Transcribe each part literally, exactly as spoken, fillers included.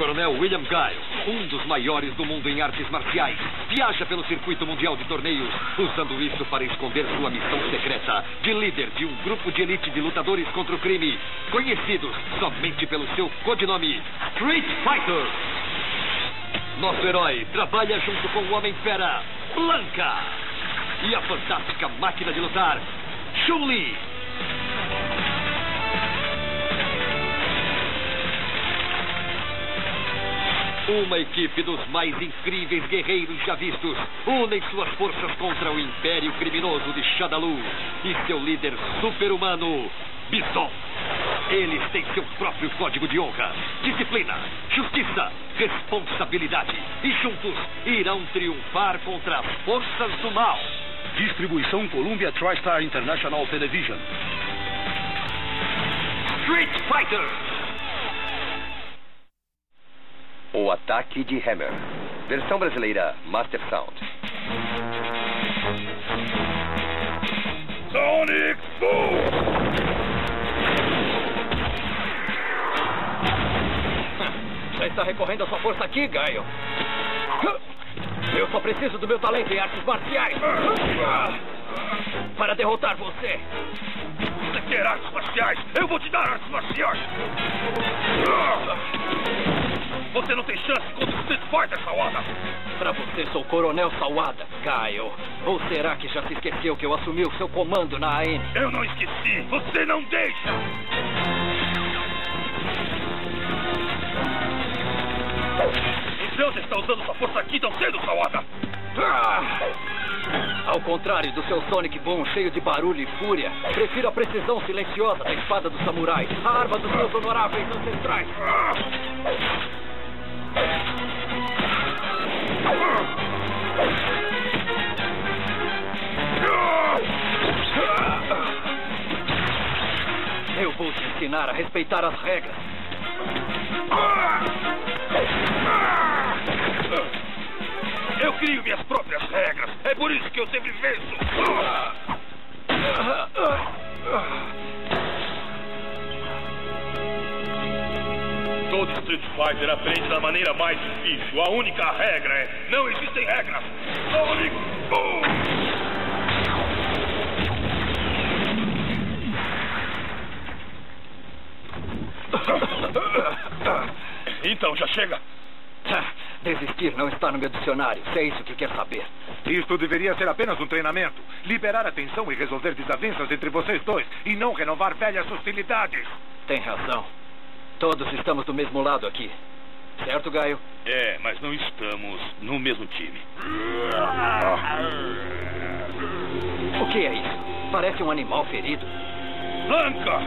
Coronel William Guile, um dos maiores do mundo em artes marciais, viaja pelo circuito mundial de torneios, usando isso para esconder sua missão secreta de líder de um grupo de elite de lutadores contra o crime, conhecidos somente pelo seu codinome Street Fighter. Nosso herói trabalha junto com o Homem-Fera, Blanka, e a fantástica máquina de lutar, Chun-Li. Uma equipe dos mais incríveis guerreiros já vistos unem suas forças contra o império criminoso de Shadaloo e seu líder super-humano, Bison. Eles têm seu próprio código de honra, disciplina, justiça, responsabilidade e juntos irão triunfar contra as forças do mal. Distribuição Columbia TriStar International Television. Street Fighter. O Ataque de Hammer. Versão brasileira Master Sound. Sonic Boom! Já está recorrendo a sua força aqui, Gaio. Eu só preciso do meu talento em artes marciais para derrotar você. Você quer artes marciais? Eu vou te dar artes marciais! Você não tem chance contra o Street Fighter, Sawada! Pra você, sou o Coronel Sawada, Gaio. Ou será que já se esqueceu que eu assumi o seu comando na A N? Eu não esqueci! Você não deixa! Então você está usando sua força aqui tão cedo, Sawada! Ah! Ao contrário do seu Sonic Boom cheio de barulho e fúria, prefiro a precisão silenciosa da espada do samurai, a arma dos meus honoráveis ancestrais. Eu vou te ensinar a respeitar as regras. Eu crio minhas próprias regras. É por isso que eu sempre venço. Todo Street Fighter aprende da maneira mais difícil. A única regra é: não existem regras. Sonic Boom! Então, já chega. Desistir não está no meu dicionário, se é isso que quer saber. Isto deveria ser apenas um treinamento. Liberar a tensão e resolver desavenças entre vocês dois, e não renovar velhas hostilidades. Tem razão. Todos estamos do mesmo lado aqui. Certo, Gaio? É, mas não estamos no mesmo time. O que é isso? Parece um animal ferido. Blanka!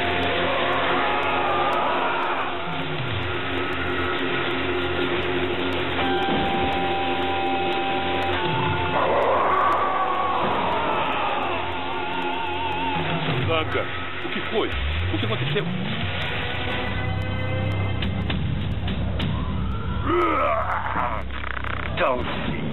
Blanka, o que foi? O que aconteceu? Tão sim.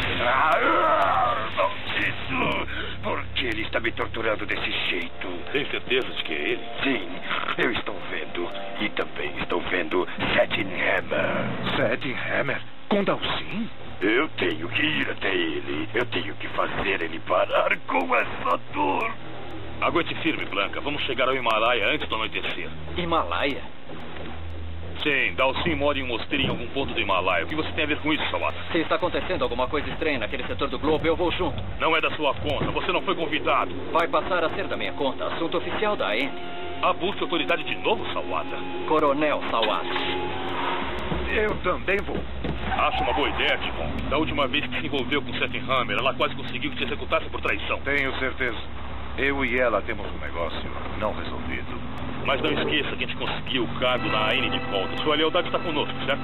Maldito! Por que ele está me torturando desse jeito? Tem certeza de que é ele? Sim, eu estou vendo. E também estou vendo Satin Hammer. Satin Hammer? Com Dalsin? Eu tenho que ir até ele. Eu tenho que fazer ele parar com essa dor. Aguente firme, Blanka. Vamos chegar ao Himalaia antes do anoitecer. Himalaia? Sim, Dalsin mora em um mosteiro em algum ponto do Himalaia. O que você tem a ver com isso, Sawada? Se está acontecendo alguma coisa estranha naquele setor do globo, eu vou junto. Não é da sua conta. Você não foi convidado. Vai passar a ser da minha conta. Assunto oficial da A N. Abuso de autoridade de novo, Sawada? Coronel Sawada. Eu também vou. Acho uma boa ideia, Tifon. Da última vez que se envolveu com Satin Hammer, ela quase conseguiu que te executasse por traição. Tenho certeza. Eu e ela temos um negócio não resolvido. Mas não esqueça que a gente conseguiu o cargo na A N de volta. Sua lealdade está conosco, certo?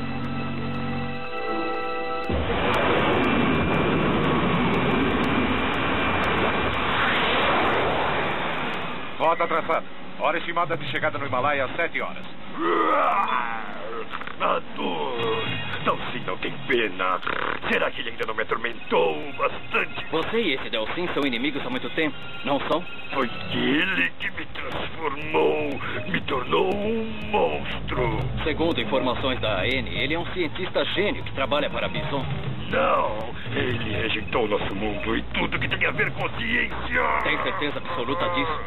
Rota traçada. Hora estimada de chegada no Himalaia às sete horas. A dor. Dalsin não tem pena. Será que ele ainda não me atormentou bastante? Você e esse Dalsin são inimigos há muito tempo, não são? Foi ele que me transformou. transformou, me tornou um monstro. Segundo informações da A N, ele é um cientista gênio que trabalha para a Bison. Não, ele rejeitou nosso mundo e tudo que tem a ver com ciência. Tem certeza absoluta disso?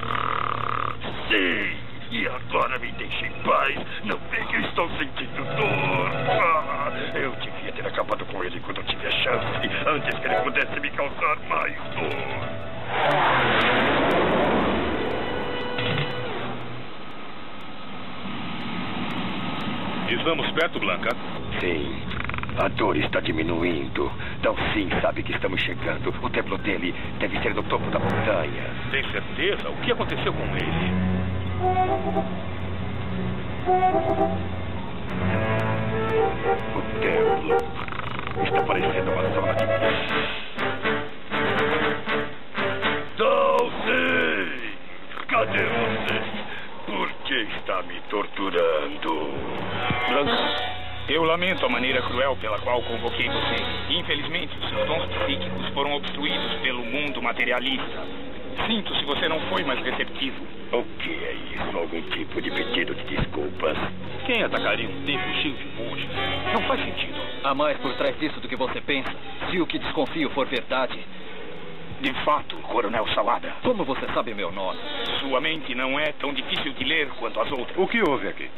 Sim, e agora me deixe em paz. Não vê que eu estou sentindo dor. Ah, eu devia ter acabado com ele quando eu tive a chance, antes que ele pudesse me causar mais dor. Estamos perto, Blanca? Sim. A dor está diminuindo. Dalsin sabe que estamos chegando. O templo dele deve ser no topo da montanha. Tem certeza? O que aconteceu com ele? O templo está parecendo uma zona de... Dalsin! Cadê você? Por que está me torturando? Blanca, eu lamento a maneira cruel pela qual convoquei você. Infelizmente, os seus dons psíquicos foram obstruídos pelo mundo materialista. Sinto se você não foi mais receptivo. O que é isso? Algum tipo de pedido de desculpas? Quem atacaria um templo cheio de monges? Não faz sentido. Há mais por trás disso do que você pensa. Se o que desconfio for verdade... De fato, Coronel Salada. Como você sabe meu nome? Sua mente não é tão difícil de ler quanto as outras. O que houve aqui?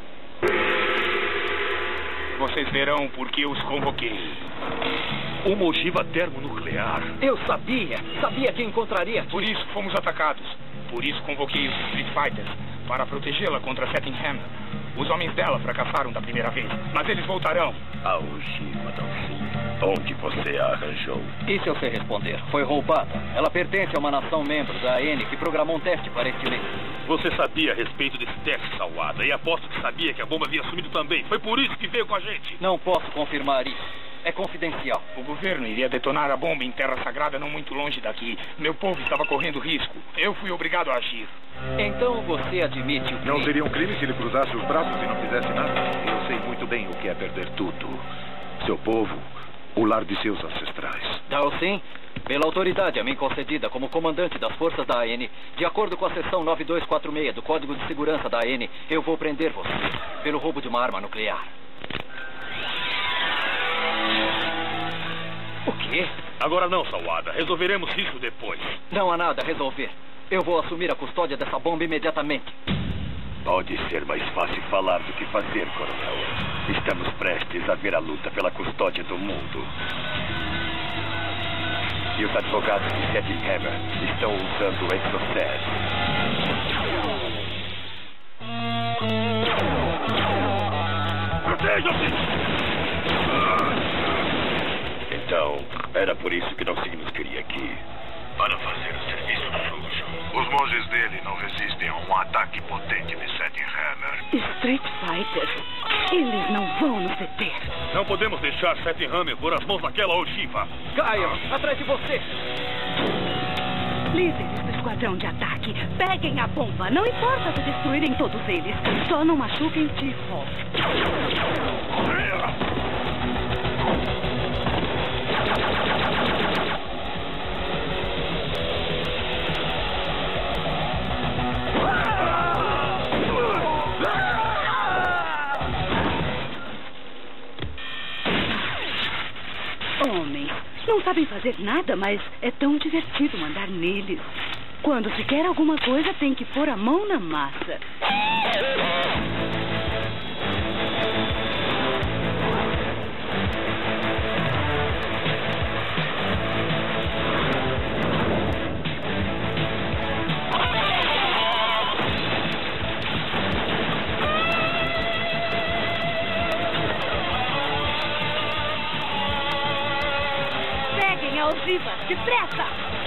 Vocês verão por que os convoquei. Uma ogiva termonuclear. Eu sabia! Sabia que encontraria aqui. Por isso fomos atacados. Por isso convoquei os Street Fighters para protegê-la contra Setting Hammer. Os homens dela fracassaram da primeira vez, mas eles voltarão. A ogiva, Dalsin. Onde você a arranjou? E se eu sei responder? Foi roubada. Ela pertence a uma nação membro da A N que programou um teste para este mês. Você sabia a respeito desse teste, Salwada, e aposto que sabia que a bomba havia sumido também. Foi por isso que veio com a gente. Não posso confirmar isso. É confidencial. O governo iria detonar a bomba em Terra Sagrada não muito longe daqui. Meu povo estava correndo risco. Eu fui obrigado a agir. Então você admite o crime? Não seria um crime se ele cruzasse os braços e não fizesse nada? Eu sei muito bem o que é perder tudo. Seu povo, o lar de seus ancestrais. Dalsin, pela autoridade a mim concedida como comandante das forças da A N, de acordo com a seção nove dois quatro seis do Código de Segurança da A N, eu vou prender você pelo roubo de uma arma nuclear. O quê? Agora não, Salwada. Resolveremos isso depois. Não há nada a resolver. Eu vou assumir a custódia dessa bomba imediatamente. Pode ser mais fácil falar do que fazer, Coronel. Estamos prestes a ver a luta pela custódia do mundo. E os advogados de Setting Hammer estão usando o Exocet. Proteja-se! Então, era por isso que Dalsin nos queria aqui. Para fazer o serviço sujo. Os monges dele não resistem a um ataque potente de Setting Hammer. Street Fighters, eles não vão nos deter. Não podemos deixar Setting Hammer pôr as mãos naquela ogiva. Caia, atrás de você! Líderes do esquadrão de ataque, peguem a bomba. Não importa se destruírem todos eles. Só não machuquem Tifo. Homens, não sabem fazer nada, mas é tão divertido mandar neles. Quando se quer alguma coisa, tem que pôr a mão na massa. Viva, depressa!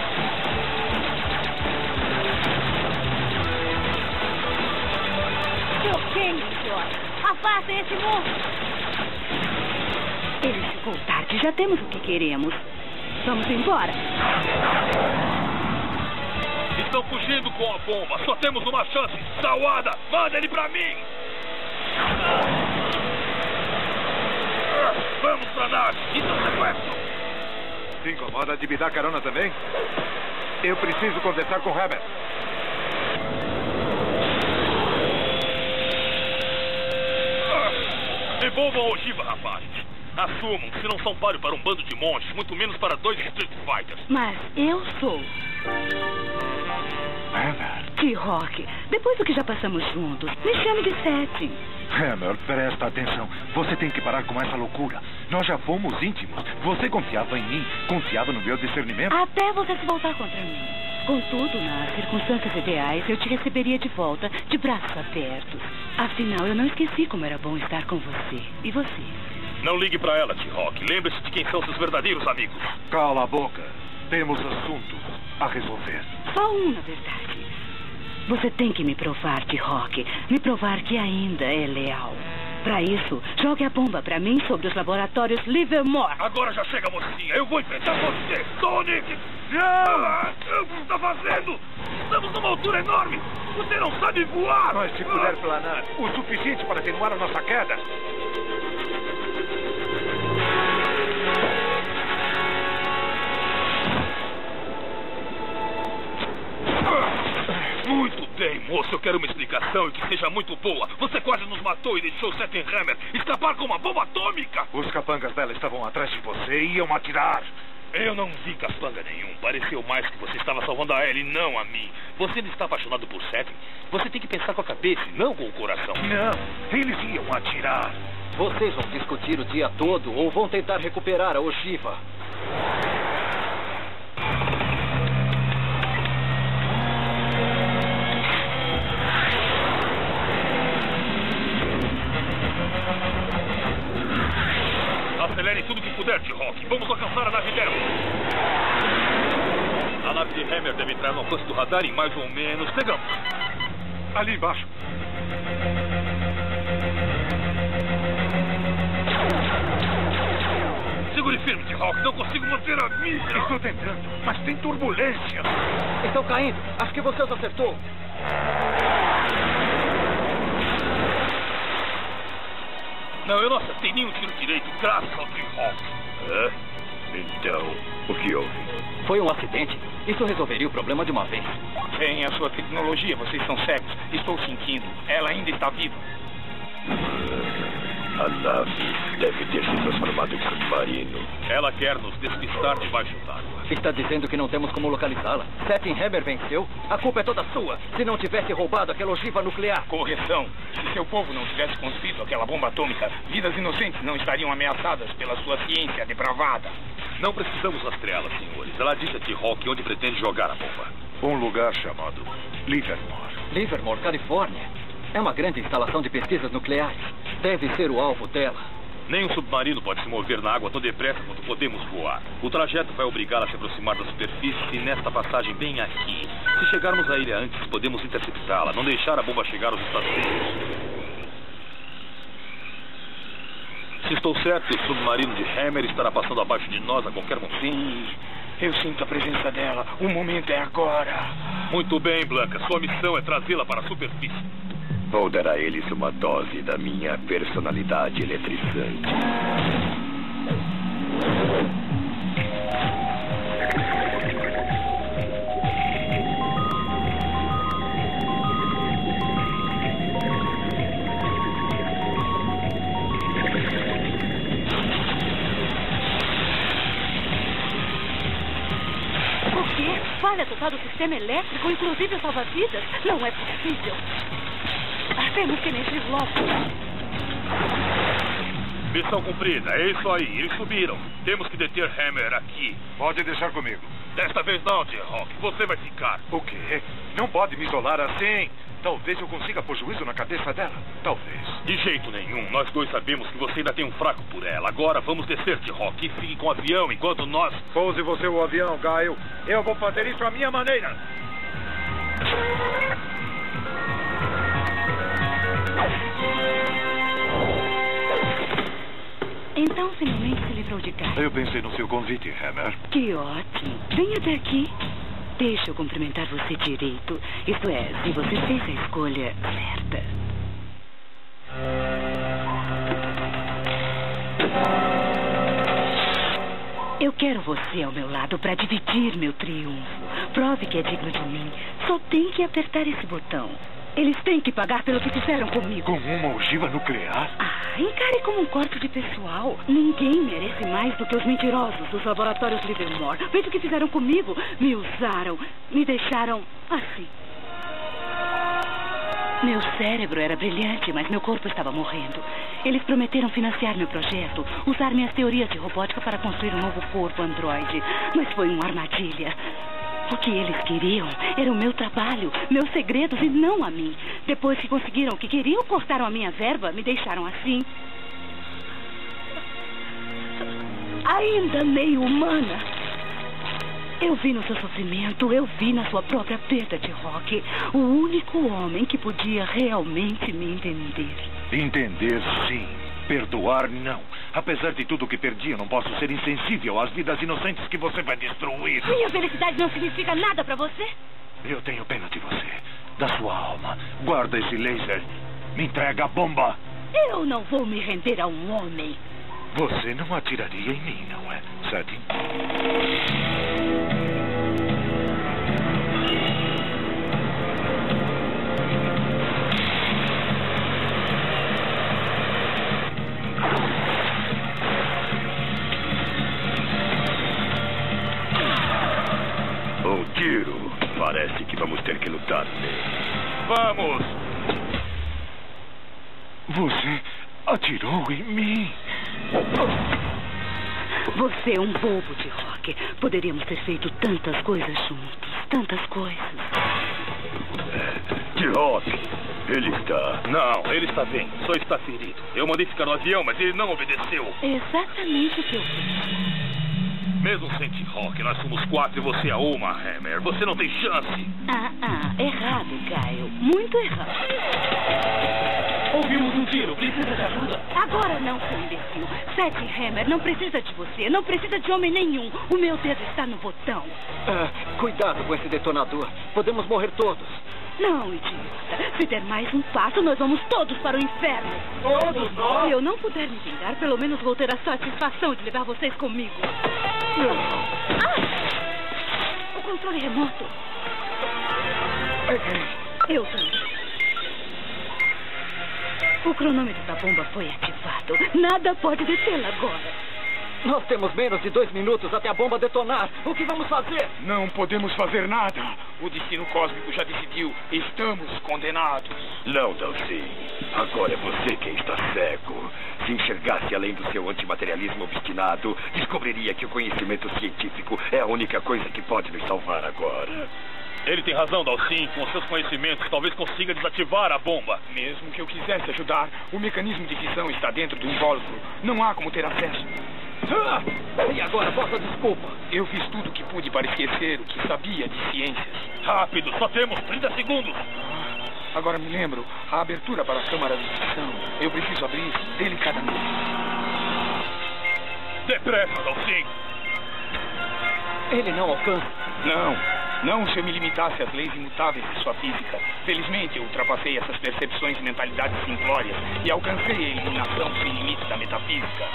Bloqueiem, senhor! Afastem esse monstro! Ele chegou tarde, já temos o que queremos. Vamos embora! Estão fugindo com a bomba! Só temos uma chance! Salwada, manda ele pra mim! Vamos pra nave! Isso é sequestro! Se incomoda de me dar carona também? Eu preciso conversar com Herbert. Devolvam a ogiva, rapazes. Assumam que se não são páreo para um bando de monstros, muito menos para dois Street Fighters. Mas eu sou. Hammer. T-Rock, depois do que já passamos juntos, me chame de Setting. Hammer, presta atenção. Você tem que parar com essa loucura. Nós já fomos íntimos. Você confiava em mim, confiava no meu discernimento. Até você se voltar contra mim. Contudo, nas circunstâncias ideais, eu te receberia de volta, de braços abertos. Afinal, eu não esqueci como era bom estar com você. E você? Não ligue pra ela, T-Rock. Lembre-se de quem são seus verdadeiros amigos. Cala a boca. Temos assuntos a resolver. Só um, na verdade. Você tem que me provar, T-Rock. Me provar que ainda é leal. Pra isso, jogue a bomba pra mim sobre os laboratórios Livermore. Agora já chega, mocinha. Eu vou enfrentar você, Sonic! Não! O que está fazendo? Estamos numa altura enorme. Você não sabe voar. Mas se puder planar o suficiente para atenuar a nossa queda. Muito bem, moço. Eu quero uma explicação e que seja muito boa. Você quase nos matou e deixou Setting Hammer escapar com uma bomba atômica. Os capangas dela estavam atrás de você e iam atirar. Eu não vi capanga nenhum. Pareceu mais que você estava salvando a Ellie, não a mim. Você não está apaixonado por Setting? Você tem que pensar com a cabeça e não com o coração. Não, eles iam atirar. Vocês vão discutir o dia todo ou vão tentar recuperar a ogiva? Acelere tudo que puder, T-Rock. Vamos alcançar a nave dela. A nave de Hammer deve entrar no alcance do radar em mais ou menos... Pegamos. Ali embaixo. Segure firme, T-Rock. Não consigo manter a mira. Estou tentando, mas tem turbulência. Estão caindo. Acho que você os acertou. Não, eu não acertei nenhum tiro direito, graças ao T-Rock. É? Então, o que houve? Foi um acidente. Isso resolveria o problema de uma vez. Bem, a sua tecnologia, vocês são cegos. Estou sentindo. Ela ainda está viva. A nave deve ter se transformado em submarino. Ela quer nos despistar debaixo d'água. Está dizendo que não temos como localizá-la. Setting Hammer venceu. A culpa é toda sua. Se não tivesse roubado aquela ogiva nuclear. Correção. Se seu povo não tivesse construído aquela bomba atômica, vidas inocentes não estariam ameaçadas pela sua ciência depravada. Não precisamos rastreá-la, senhores. Ela disse a T-Rock onde pretende jogar a bomba. Um lugar chamado Livermore. Livermore, Califórnia. É uma grande instalação de pesquisas nucleares. Deve ser o alvo dela. Nem um submarino pode se mover na água tão depressa quanto podemos voar. O trajeto vai obrigá-la a se aproximar da superfície e nesta passagem bem aqui. Se chegarmos à ilha antes, podemos interceptá-la, não deixar a bomba chegar aos Estados Unidos. Se estou certo, o submarino de Hammer estará passando abaixo de nós a qualquer momento. Sim, eu sinto a presença dela. O momento é agora. Muito bem, Blanca. Sua missão é trazê-la para a superfície. Vou dar a eles uma dose da minha personalidade eletrizante. O quê? Falha total do sistema elétrico, inclusive salva-vidas? Não é possível. Temos que emergir logo. Missão cumprida. É isso aí. Eles subiram. Temos que deter Hammer aqui. Pode deixar comigo. Desta vez não, T-Rock. Você vai ficar. O quê? Não pode me isolar assim. Talvez eu consiga pôr juízo na cabeça dela. Talvez. De jeito nenhum. Nós dois sabemos que você ainda tem um fraco por ela. Agora vamos descer, T-Rock. E fique com o avião enquanto nós... Pouse você o avião, Gaio. Eu vou fazer isso à minha maneira. Então, finalmente se livrou de cá. Eu pensei no seu convite, Hammer. Que ótimo. Venha até aqui. Deixa eu cumprimentar você direito. Isto é, se você fez a escolha certa. Eu quero você ao meu lado para dividir meu triunfo. Prove que é digno de mim. Só tem que apertar esse botão. Eles têm que pagar pelo que fizeram comigo. Com uma ogiva nuclear? Ah, encare como um corte de pessoal. Ninguém merece mais do que os mentirosos dos laboratórios Livermore. Veja o que fizeram comigo. Me usaram, me deixaram assim. Meu cérebro era brilhante, mas meu corpo estava morrendo. Eles prometeram financiar meu projeto, usar minhas teorias de robótica para construir um novo corpo androide. Mas foi uma armadilha. O que eles queriam era o meu trabalho, meus segredos e não a mim. Depois que conseguiram o que queriam, cortaram a minha verba, me deixaram assim. Ainda meio humana. Eu vi no seu sofrimento, eu vi na sua própria perda de Rock. O único homem que podia realmente me entender. Entender, sim. Perdoar, não. Apesar de tudo que perdi, eu não posso ser insensível às vidas inocentes que você vai destruir. Minha felicidade não significa nada pra você? Eu tenho pena de você, da sua alma. Guarda esse laser. Me entrega a bomba. Eu não vou me render a um homem. Você não atiraria em mim, não é, Sadie? Um tiro. Parece que vamos ter que lutar nele. Vamos! Você atirou em mim. Você é um bobo de Rock. Poderíamos ter feito tantas coisas juntos. Tantas coisas. T-Rock, ele está... Não, ele está bem. Só está ferido. Eu mandei ficar no avião, mas ele não obedeceu. Exatamente o que eu fiz. Mesmo sem T-Rock, nós somos quatro e você é uma, Hammer. Você não tem chance. Ah, ah, errado, Kyle. Muito errado. Ouvimos um tiro. Precisa de ajuda? Agora não, seu imbecil. Seth Hammer não precisa de você. Não precisa de homem nenhum. O meu dedo está no botão. Ah, cuidado com esse detonador. Podemos morrer todos. Não, idiota. Se der mais um passo, nós vamos todos para o inferno. Todos nós? Se eu não puder me vingar, pelo menos vou ter a satisfação de levar vocês comigo. Ah! O controle remoto. Eu também. O cronômetro da bomba foi ativado. Nada pode detê-la agora. Nós temos menos de dois minutos até a bomba detonar. O que vamos fazer? Não podemos fazer nada. O destino cósmico já decidiu. Estamos condenados. Não, Dalcy. Agora é você quem está cego. Se enxergasse além do seu antimaterialismo obstinado, descobriria que o conhecimento científico é a única coisa que pode nos salvar agora. Ele tem razão, Dalcin. Com seus conhecimentos, talvez consiga desativar a bomba. Mesmo que eu quisesse ajudar, o mecanismo de visão está dentro do invólucro. Não há como ter acesso. Ah! E agora, vossa desculpa. Eu fiz tudo o que pude para esquecer o que sabia de ciências. Rápido, só temos trinta segundos. Agora me lembro, a abertura para a câmara de visão. Eu preciso abrir delicadamente. Depressa, Dalcin. Ele não alcança. Não. Não se eu me limitasse às leis imutáveis de sua física. Felizmente eu ultrapassei essas percepções e mentalidades simplórias e alcancei a iluminação sem limites da metafísica.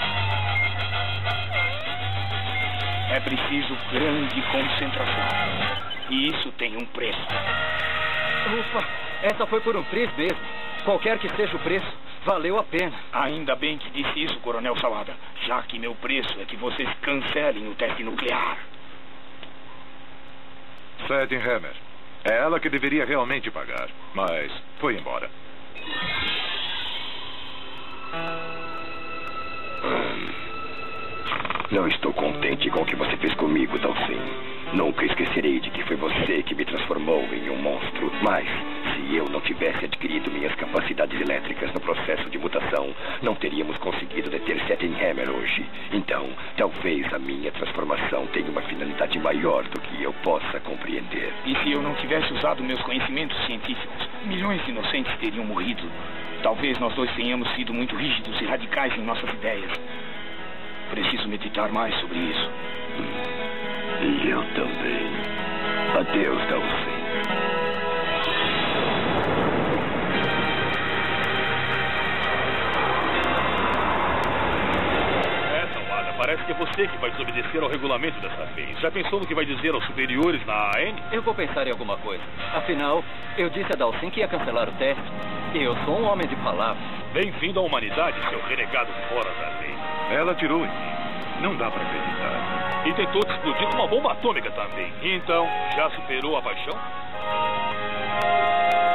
É preciso grande concentração. E isso tem um preço. Ufa, essa foi por um triz mesmo. Qualquer que seja o preço, valeu a pena. Ainda bem que disse isso, Coronel Salada. Já que meu preço é que vocês cancelem o teste nuclear. Sadie Hammer. É ela que deveria realmente pagar, mas foi embora. Hum. Não estou contente com o que você fez comigo, Dalcin. Nunca esquecerei de que foi você que me transformou em um monstro. Mas, se eu não tivesse adquirido minhas capacidades elétricas no processo de mutação, não teríamos conseguido deter Seth Hammer hoje. Então, talvez a minha transformação tenha uma finalidade maior do que eu possa compreender. E se eu não tivesse usado meus conhecimentos científicos, milhões de inocentes teriam morrido. Talvez nós dois tenhamos sido muito rígidos e radicais em nossas ideias. Preciso meditar mais sobre isso. E eu também. Adeus, Dalcin. parece que é você que vai desobedecer ao regulamento dessa vez. Já pensou no que vai dizer aos superiores na A N? Eu vou pensar em alguma coisa. Afinal, eu disse a Dalsin que ia cancelar o teste. E eu sou um homem de palavra. Bem-vindo à humanidade, seu renegado fora da lei. Ela atirou em mim. Não dá pra acreditar. E tentou te explodir com uma bomba atômica também. Então, já superou a paixão?